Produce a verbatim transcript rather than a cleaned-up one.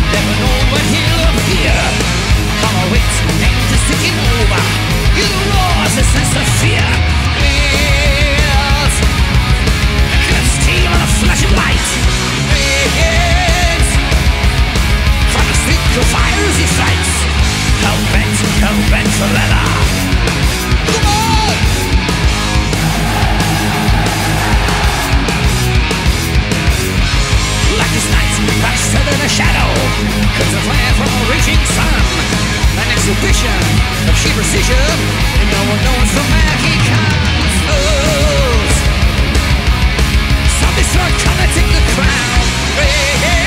never know when he'll appear. Follow it, and just taking over. You roars a sense of fear. Wheels, clips tea on a flashing light. Begins from the street to fires he fights. Hell bent, hell bent forever. Come on! Like this night, faster than a shadow, comes a flare from a raging sun. An exhibition of sheer precision, and no one knows from where he comes. Oh, zombies are coming to take the crown. Hey, hey.